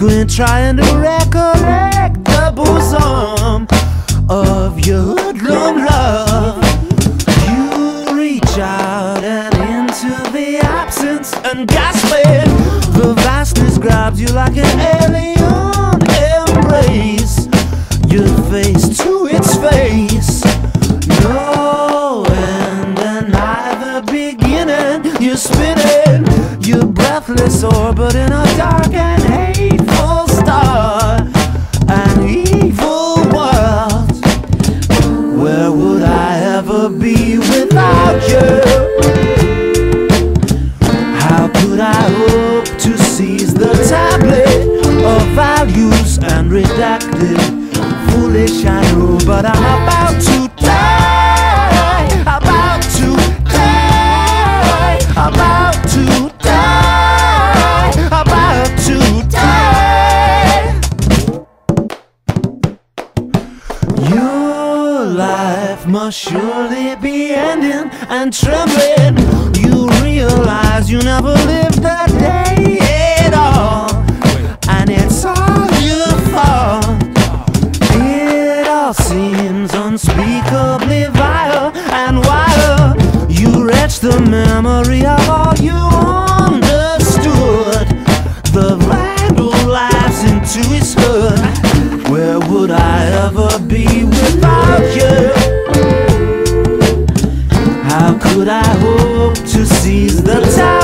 quit trying to recollect the bosom of your hoodlum love. You reach out and into the absence and gasping. The vastness grabs you like an alien embrace. Your face to its face, no end and neither beginning. You're spinning your breathless orbit in a dark and hateful star, an evil world. Where would I ever be without you? How could I hope to seize the tablet of values and redact it? Foolish, I know, but I'm about to die. About to die. About to die. About to die. Your life must surely be ending, and trembling you realize you never lived that day at all, and it's all your fault. Seems unspeakably vile, and while you retch the memory of all you understood, the vandal laughs into his hood. Where would I ever be without you? How could I hope to seize the time?